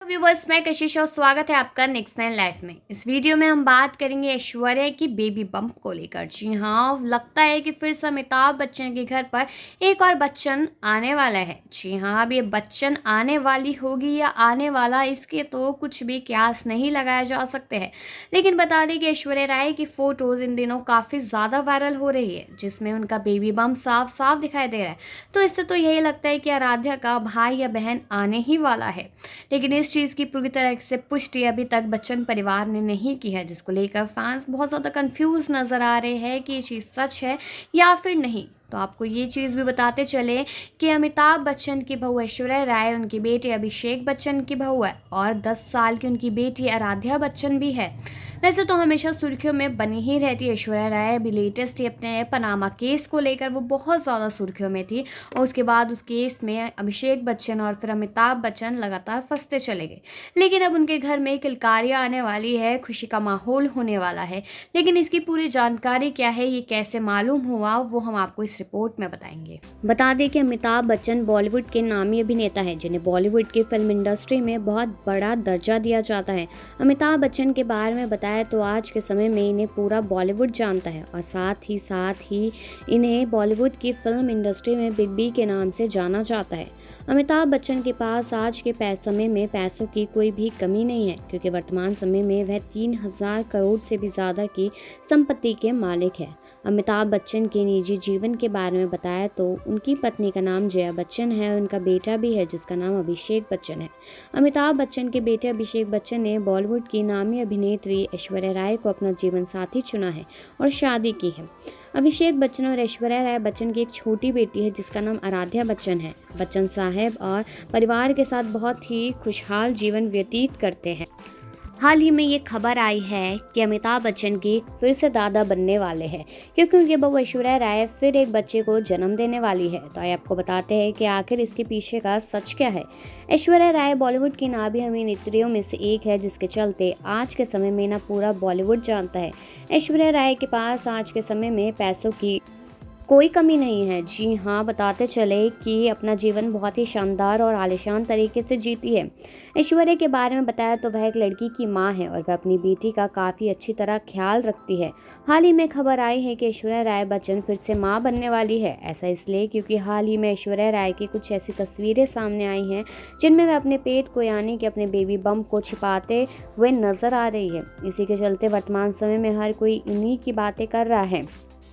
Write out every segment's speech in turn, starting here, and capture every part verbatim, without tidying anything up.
Viewers, मैं कशिश और स्वागत है आपका नेक्स्ट नाइन लाइफ में। इस वीडियो में हम बात करेंगे ऐश्वर्या की बेबी बम्प को लेकर। जी हाँ, लगता है कि फिर से अमिताभ बच्चन के घर पर एक और बच्चन आने वाला है। जी हाँ, अब ये बच्चन आने वाली होगी या आने वाला, इसके तो कुछ भी क्यास नहीं लगाया जा सकते हैं। लेकिन बता दें कि ऐश्वर्या राय की फोटोज इन दिनों काफ़ी ज़्यादा वायरल हो रही है, जिसमें उनका बेबी बम्प साफ साफ दिखाई दे रहा है। तो इससे तो यही लगता है कि आराध्या का भाई या बहन आने ही वाला है। लेकिन इस चीज़ की पूरी तरह से पुष्टि अभी तक बच्चन परिवार ने नहीं की है, जिसको लेकर फैंस बहुत ज़्यादा कंफ्यूज नज़र आ रहे हैं कि ये चीज़ सच है या फिर नहीं। तो आपको ये चीज़ भी बताते चले कि अमिताभ बच्चन की बहू ऐश्वर्या राय उनकी बेटे अभिषेक बच्चन की बहू है और दस साल की उनकी बेटी आराध्या बच्चन भी है। वैसे तो हमेशा सुर्खियों में बनी ही रहती है ऐश्वर्या राय। अभी लेटेस्ट ही अपने पनामा केस को लेकर वो बहुत ज़्यादा सुर्खियों में थी और उसके बाद उस केस में अभिषेक बच्चन और फिर अमिताभ बच्चन लगातार फंसते चले गए। लेकिन अब उनके घर में किलकारियाँ आने वाली है, खुशी का माहौल होने वाला है। लेकिन इसकी पूरी जानकारी क्या है, ये कैसे मालूम हुआ, वो हम आपको इस रिपोर्ट में बताएंगे। बता दें कि अमिताभ बच्चन बॉलीवुड के नामी अभिनेता हैं, जिन्हें बॉलीवुड की फिल्म इंडस्ट्री में बहुत बड़ा दर्जा दिया जाता है। अमिताभ बच्चन के बारे में बताया तो आज के समय में इन्हें पूरा बॉलीवुड जानता है और साथ ही साथ ही इन्हें बॉलीवुड की फिल्म इंडस्ट्री में बिग बी के नाम से जाना जाता है। अमिताभ बच्चन के पास आज के समय में पैसों की कोई भी कमी नहीं है, क्योंकि वर्तमान समय में वह तीन हजार करोड़ से भी ज़्यादा की संपत्ति के मालिक है। अमिताभ बच्चन के निजी जीवन के बारे में बताया तो उनकी पत्नी का नाम जया बच्चन है और उनका बेटा भी है, जिसका नाम अभिषेक बच्चन है। अमिताभ बच्चन के बेटे अभिषेक बच्चन ने बॉलीवुड की नामी अभिनेत्री ऐश्वर्या राय को अपना जीवन साथी चुना है और शादी की है। अभिषेक बच्चन और ऐश्वर्या राय बच्चन की एक छोटी बेटी है, जिसका नाम आराध्या बच्चन है। बच्चन साहब और परिवार के साथ बहुत ही खुशहाल जीवन व्यतीत करते हैं। हाल ही में ये खबर आई है कि अमिताभ बच्चन की फिर से दादा बनने वाले हैं, क्योंकि उनकी बहू ऐश्वर्या राय फिर एक बच्चे को जन्म देने वाली है। तो आइए आपको बताते हैं कि आखिर इसके पीछे का सच क्या है। ऐश्वर्या राय बॉलीवुड की नामी अभिनेत्रियों में से एक है, जिसके चलते आज के समय में ना पूरा बॉलीवुड जानता है। ऐश्वर्या राय के पास आज के समय में पैसों की कोई कमी नहीं है। जी हाँ, बताते चले कि अपना जीवन बहुत ही शानदार और आलीशान तरीके से जीती है। ऐश्वर्या के बारे में बताया तो वह एक लड़की की माँ है और वह अपनी बेटी का काफ़ी अच्छी तरह ख्याल रखती है। हाल ही में खबर आई है कि ऐश्वर्या राय बच्चन फिर से माँ बनने वाली है। ऐसा इसलिए क्योंकि हाल ही में ऐश्वर्या राय की कुछ ऐसी तस्वीरें सामने आई हैं, जिनमें वह अपने पेट को यानी कि अपने बेबी बम्प को छिपाते हुए नजर आ रही है। इसी के चलते वर्तमान समय में हर कोई इन्हीं की बातें कर रहा है।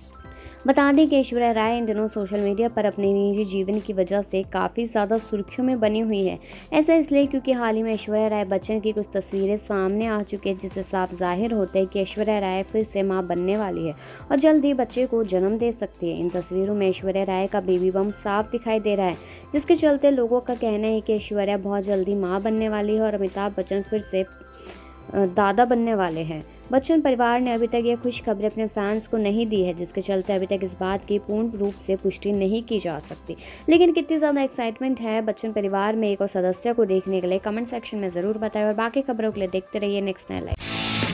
बता दें कि ऐश्वर्या राय इन दिनों सोशल मीडिया पर अपने निजी जीवन की वजह से काफ़ी ज़्यादा सुर्खियों में बनी हुई है। ऐसा इसलिए क्योंकि हाल ही में ऐश्वर्या राय बच्चन की कुछ तस्वीरें सामने आ चुकी हैं, जिससे साफ जाहिर होता है कि ऐश्वर्या राय फिर से मां बनने वाली है और जल्द ही बच्चे को जन्म दे सकती है। इन तस्वीरों में ऐश्वर्या राय का बेबी बम्प साफ दिखाई दे रहा है, जिसके चलते लोगों का कहना है कि ऐश्वर्या बहुत जल्दी माँ बनने वाली है और अमिताभ बच्चन फिर से दादा बनने वाले हैं। बच्चन परिवार ने अभी तक ये खुश खबरें अपने फैंस को नहीं दी है, जिसके चलते अभी तक इस बात की पूर्ण रूप से पुष्टि नहीं की जा सकती। लेकिन कितनी ज़्यादा एक्साइटमेंट है बच्चन परिवार में एक और सदस्य को देखने के लिए, कमेंट सेक्शन में ज़रूर बताएं और बाकी खबरों के लिए देखते रहिए नेक्स्ट नाइन लाइव।